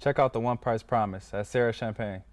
Check out the One Price Promise at Serra Champagne.